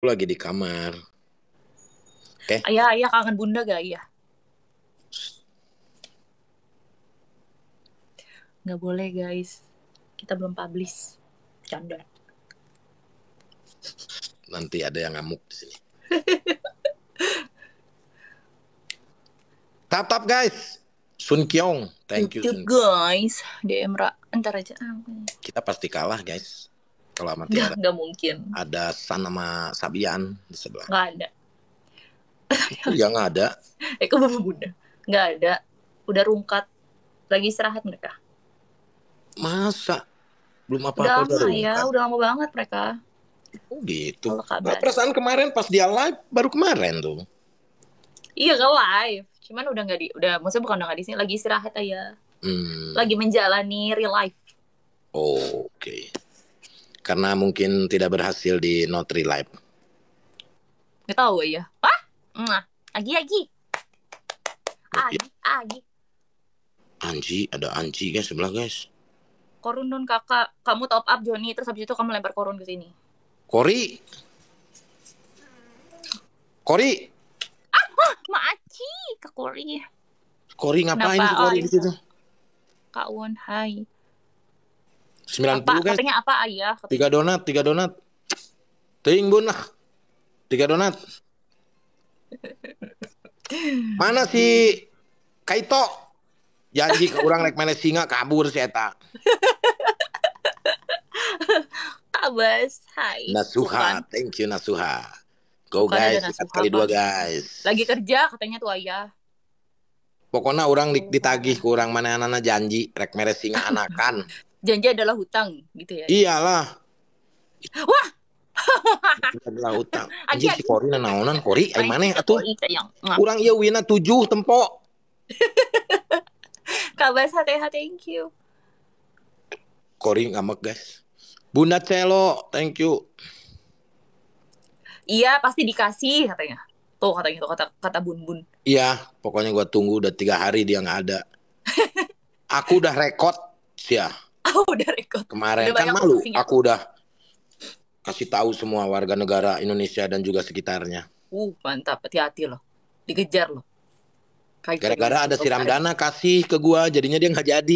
Aku lagi di kamar. Oke. Ayah kangen bunda gak ayah? Gak boleh guys. Kita belum publish. Canda. Nanti ada yang ngamuk di sini. Tap guys. Sun Kyung, thank you Sun. Guys, DM Ra. Ntar aja. Kita pasti kalah guys. Kalau sama Tiara. Gak mungkin. Ada San sama Sabian di sebelah. Gak ada. Iya gak ada. Kok bapak bunda? Gak ada. Udah rungkat. Lagi istirahat mereka. Masa? Belum Udah apa-apa lama ya. Udah lama banget mereka. Oh gitu. Nah, perasaan kemarin pas dia live baru kemarin tuh. Iya ke live. Cuman udah gak di. Maksudnya bukan udah gak di sini. Lagi istirahat aja. Lagi menjalani real life. Oh, oke. Karena mungkin tidak berhasil di not real life. Gak tahu ya. Hah? Agi. Ada Anji guys sebelah guys. Korun don kakak, kamu top up Joni, terus habis itu kamu lempar korun ke sini. Kori. Maaci, Kak Kori. Kori ngapain sih Kori di situ? Kak Won, hai. 90 apa, guys. Katanya apa ayah? 3 donat. Ting bun lah. 3 donat. Mana si Kaito? Janji ke orang rek mana singa kabur si eta. Abas, hai. Nasuha, thank you Nasuha. Go bukan guys, kali 2 guys. Lagi kerja katanya tuh ayah. Pokoknya orang ditagih ke orang mana anak janji rek mere singa anakan. Janji adalah hutang gitu ya. Iyalah. Wah. Adalah hutang. Anjir si Kori naonan Kori ai maneh atuh. Urang ieu wina 7 tempo. Kabas hati-hati, thank you. Kori ngamek guys. Bunda Celo, thank you. Iya, pasti dikasih katanya. Tuh katanya tuh kata Bun. Iya, pokoknya gua tunggu udah 3 hari dia nggak ada. Aku udah rekod sih ya. Udah rekod. Kemarin kan malu, aku udah kasih tahu semua warga negara Indonesia dan juga sekitarnya. Mantap, hati-hati loh. Dikejar loh. Gara-gara ada siram dana kasih ke gua, jadinya dia nggak jadi.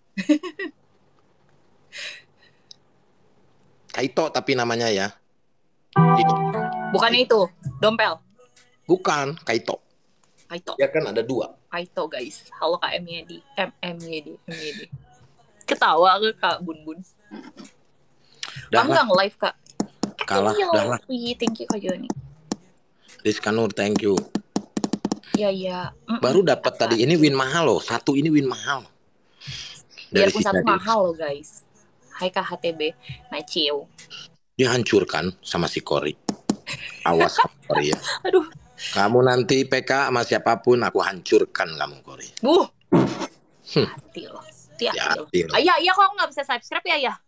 Kaito tapi namanya ya. Bukannya itu, Dompel. Bukan, Kaito. Ya kan ada 2. Kaito guys. Halo Kak MYD. MYD. Ketawa ke Kak Bun. Kamu nggak nge-live Kak? Kalah, udah lah. Thank you Kak Joni. Rizka Nur, thank you. Iya. Baru dapat tadi ini win mahal loh. 1 ini win mahal. Biarpun 1 mahal loh guys. Hai Kak HTB. Naciu. Dihancurkan sama si Kori. Awas Kori ya. Aduh. Kamu nanti PK sama siapapun aku hancurkan kamu Kori. Hati loh. Ayah kok aku nggak bisa subscribe ya ayah?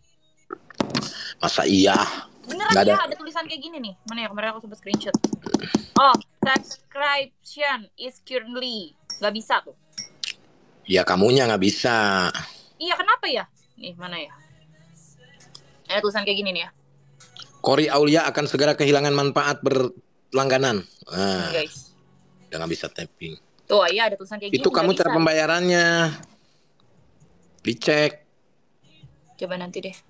Masa iya? Beneran ya, ada tulisan kayak gini nih. Mana ya, kemarin aku sempat screenshot. Oh, subscription is currently. Gak bisa tuh. Ya kamunya gak bisa. Iya, kenapa ya? Nih, mana ya? Ada tulisan kayak gini nih ya. Kori Aulia akan segera kehilangan manfaat berlangganan. Guys. Udah gak bisa tapping. Tuh, iya ada tulisan kayak gini. Itu kamu cara pembayarannya. Dicek. Coba nanti deh.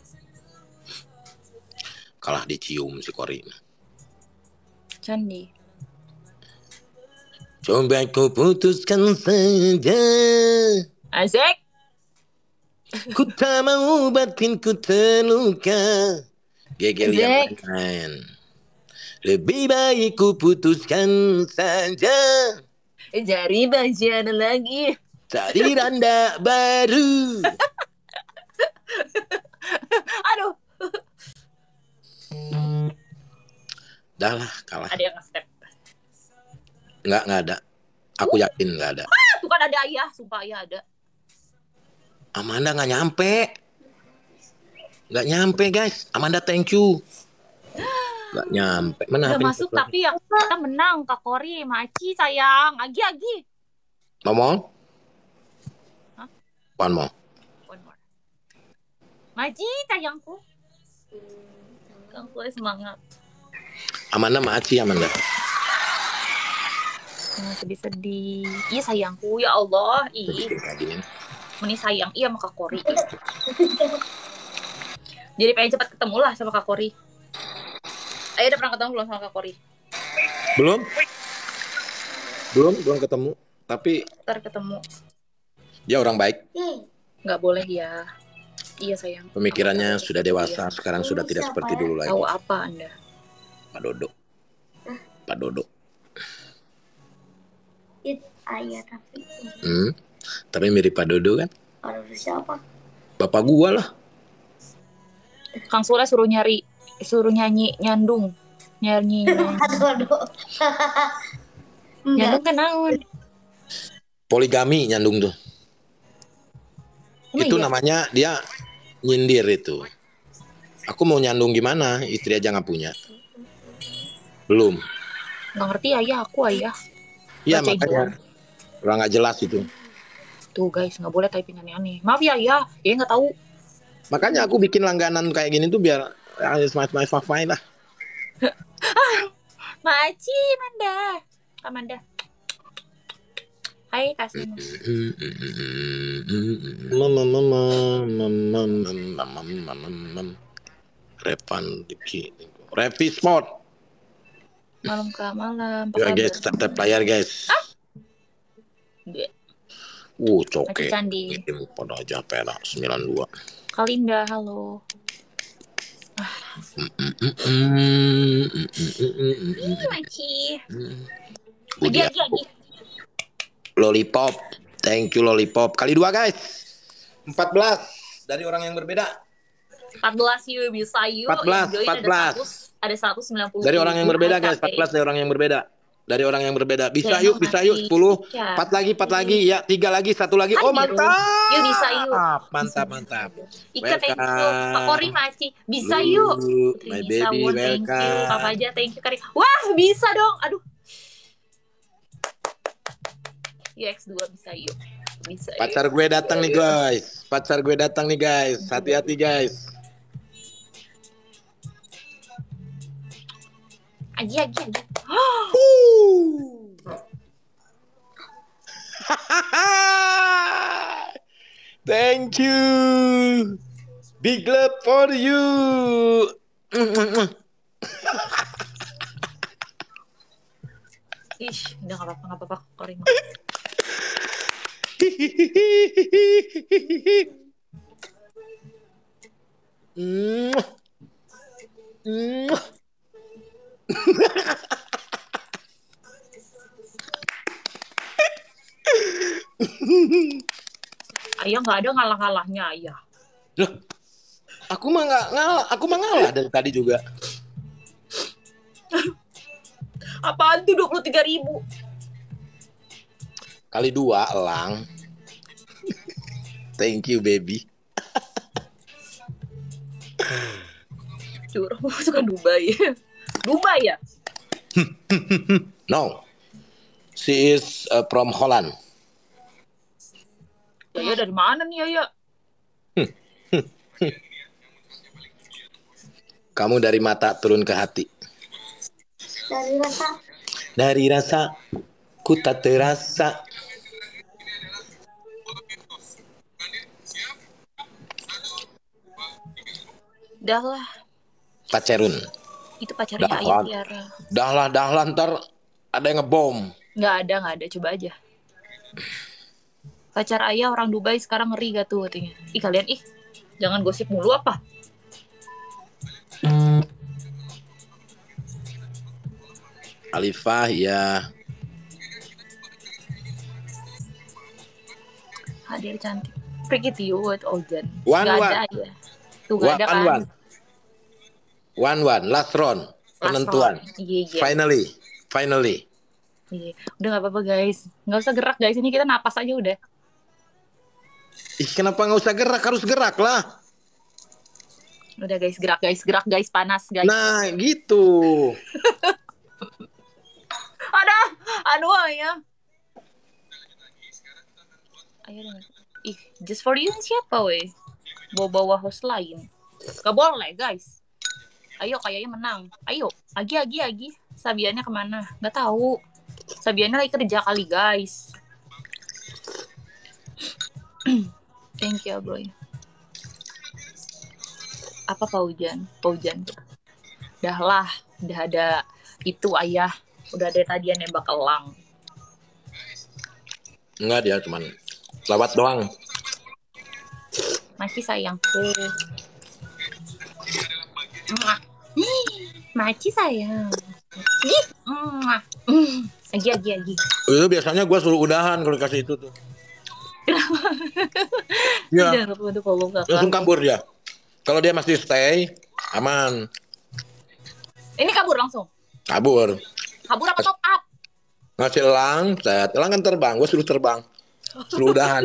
Kalah dicium si Kori. Candi. Coba ku putuskan saja. Asik. Ku tak mau batinku terluka. Gegelian main. Lebih baik ku putuskan saja. Cari bagian lagi. Cari randa baru. Aduh. Dah lah, kalah. Ada yang nge-step. Nggak ada. Aku yakin nggak ada. Tuh kan ada ayah, sumpah ayah ada. Amanda nggak nyampe guys. Amanda thank you. Nggak nyampe. Mana udah masuk tapi ya kita menang Kak Kori, Maci sayang. Agi. Ngomong? Hah? One more. Maci sayangku. Kamu semangat. Amanda Maci Amanda. Sedih-sedih. Iya sayangku, ya Allah. Ih. Meni sayang, iya sama Kak Kori. Jadi pengen cepat ketemu lah sama Kak Kori. Ayo udah pernah ketemu belum sama Kak Kori? Belum ketemu. Tapi ntar ketemu. Dia orang baik. Nggak boleh ya. Iya sayang. Pemikirannya sudah dewasa. Sekarang sudah tidak seperti dulu lagi. Tahu apa Anda? Pak Dodo. Ayah tapi. Tapi mirip Pak Dodo kan? Aduh siapa? Bapak gua lah. Kang Sule suruh nyanyi nyandung. Nyanyi. Dodo. Nyandung kan naon? Poligami nyandung tuh. Itu iya? namanya dia nyindir itu. Aku mau nyandung gimana? Istri aja nggak punya. Belum. Nggak ngerti ayah, aku ayah. Iya makanya. Orang nggak jelas itu. Tuh guys, nggak boleh typing aneh-aneh. Maaf ya ayah, ya nggak tahu. Makanya aku bikin langganan kayak gini tuh biar smart lah. Maci, Amanda. Hai kasih. Revi Sport. Malam ke malam. Ya guys, tap layar guys. Coke. Candi. Pada aja perak 92. Kalinda, halo. Maci. Lagi. Lollipop. Thank you Lollipop. Kali 2 guys. 14 dari orang yang berbeda. 14 yuk bisa yuk. 14. Ada 190. Dari orang yang berbeda guys. 14 dari orang yang berbeda. Dari orang yang berbeda. Bisa yuk 10. 4 lagi ya. 3 lagi, 1 lagi. Oh mantap. Yuk bisa yuk. Mantap. Ika thank you. Pak Kori Maci. Bisa yuk. My baby welcome. Thank you. Papa aja thank you Kari. Wah bisa dong. Aduh. X2 bisa yuk. Bisa. Pacar gue datang nih guys. Hati-hati guys. Aji. Thank you. Big love for you. Udah nggak apa-apa Korin. Ayah nggak ada ngalah-ngalahnya ayah. Loh, aku mah ngalah dari tadi juga. Apaan tuh 23.000? Kali 2 elang. Thank you baby. Curang suka Dubai ya? No. She is from Holland. Ya dari mana nih ya? Kamu dari mata turun ke hati. Dari rasa ku tak terasa. Dah lah. Pacerun. Itu pacarnya Ayah Tiara. Dah lah ntar ada yang ngebom. Nggak ada, coba aja. Pacar Ayah orang Dubai sekarang ngeri gak tuh katanya. Kalian jangan gosip mulu apa? Alifah ya. Hadir cantik. Pretty you with Olden. Gak ada ya. Tuh gak ada kan. One. Last round. Penentuan. Yeah. Finally. Iya. Udah gak apa-apa guys. Gak usah gerak guys. Ini kita napas aja udah. Kenapa gak usah gerak? Harus gerak lah. Udah guys. Gerak guys. Panas guys. Nah gitu. Aduh ayah. Just for you siapa weh? Bawa host lain. Gak boleh guys. Ayo kayaknya menang. Ayo, Agi. Sabiannya kemana? Nggak tahu. Sabiannya lagi kerja kali guys. Thank you boy. Apa Paujan? Dah lah, udah ada itu ayah. Udah ada tadi yang nembak elang. Enggak, dia cuman lewat doang. Maci sayangku. Maci sayang. Agi. Itu biasanya gue suruh udahan kalau dikasih itu tuh. Iya. Langsung kabur dia. Kalau dia masih stay, aman. Ini kabur langsung. Kabur. Kabur apa top up? Ngasih elang, elang kan terbang. Gue suruh terbang. Suruh udahan.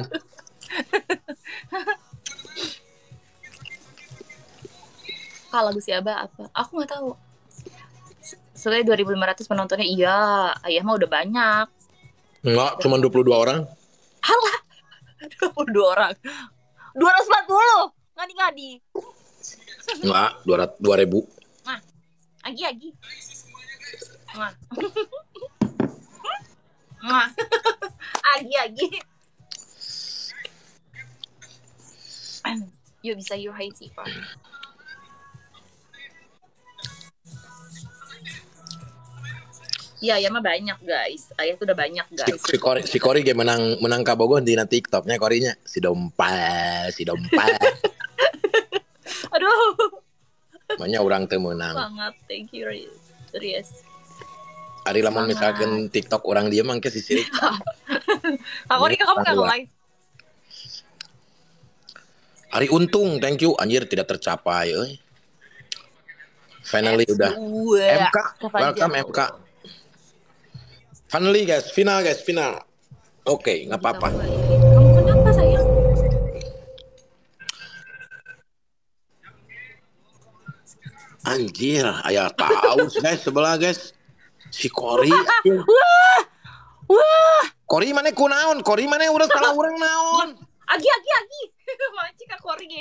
Kalau lagu si Aba apa? Aku nggak tahu. Soalnya 2.500 penontonnya. Iya, ayah mah udah banyak. Enggak, cuma 22 orang. Halah, 22 orang. 240. Ngadi-ngadi. Enggak, 2.000. Nah, Agi. Nah. Nah. Agi. Yuk bisa you high sih, Pak. Iya, ya mah banyak guys. Ayah tuh udah banyak guys. Si Kori kayak menang kabogoh di TikToknya Korinya. Si dompet. Aduh. Makanya orang tuh menang. Banget, thank you Rias. Ari lamun misalkan TikTok orang dia mangke si sirik. Aku nih kamu nggak live. Ari untung, thank you. Anjir tidak tercapai. Finally udah. MK, welcome MK. Finally guys, final. Oke, nggak apa-apa. Kamu kenapa sayang? Anjir, ayah tahu guys sebelah guys. Si Kori. Wah. Kori mana kunaon? Kori mana udah salah orang naon? Agi. Maci Kak Kori.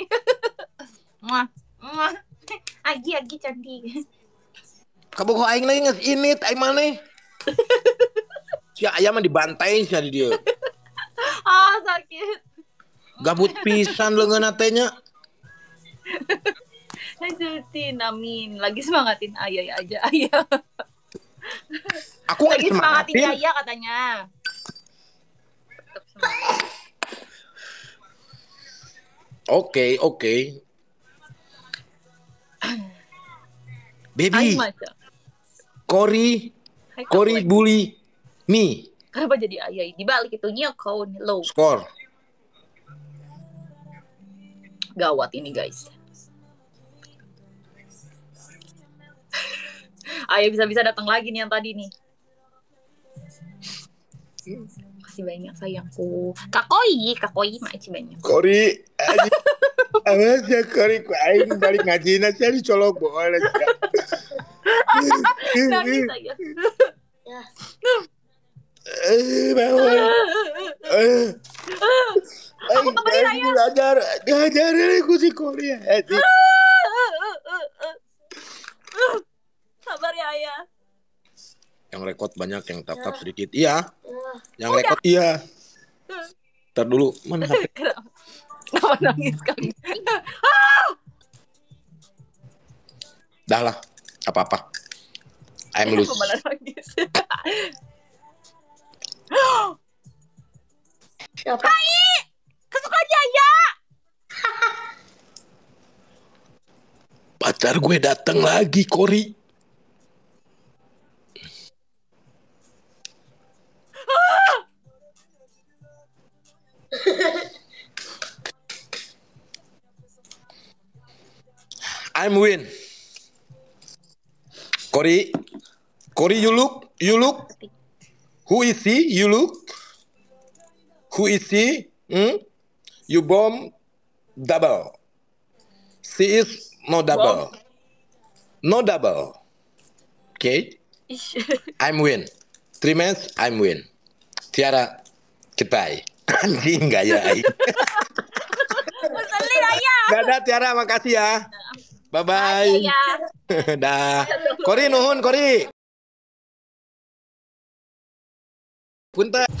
Agi cantik. Kabogoh aing lagi nges init aing maneh. Si ayam mah dibantai sih dia. Sakit. Gabut pisan leungeunna teh nya. Lanjutin, amin. Lagi semangatin ayah aja, ayah. Aku nggak lagi semangatin disemangatin. ayah katanya. Oke. Baby, Kori bully me. Kenapa jadi ayah? Dibalik itu nyokau low. Skor. Gawat ini guys. Ayah bisa-bisa datang lagi nih yang tadi nih. Kasih banyak sayangku. Kak Koi makasih banyak. Kori, awas ya Kori, ku aing balik ngaji nasi dicolok boleh. Nangis saya. Ya. Bangun. Aku temenin ayah. Ngajar aku si Kori. Sabar ya ayah. Yang rekod banyak, yang tap sedikit. Iya. Yang rekod iya. Ntar dulu, mana HP? Kenapa nangis kali? Dah lah, apa-apa. I'm loose. Malah nangis. Siapa? Hai! Kesukaan Jaya! Pacar gue datang lagi, Kori. I'm win. Kori, you look. Who is he? You look. Who is he? You bomb double. She is no double. No double. Okay. I'm win. 3 match, I'm win. Tiara, goodbye. Anjing gak ya? Ngeselin ayah. Dadah Tiara, makasih ya. Bye-bye. Ya. Dah. Kori nuhun, Kori. Punten.